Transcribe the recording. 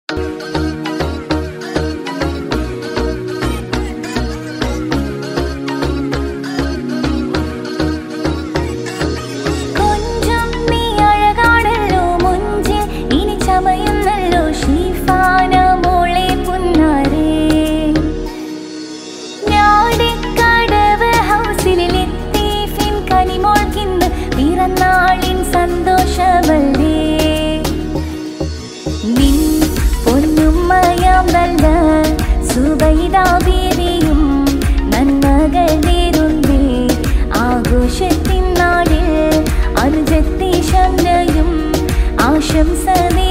നാളിൻ സന്തോഷമല്ലേ നിൻ പൊന്നുമ്മയാം നല്ല സുബൈദ ബീവിയും നന്മകൾ നേരുന്നേ ആഘോഷത്തിൻ നാളിൽ അനുജത്തി ശംനയും ആശംസ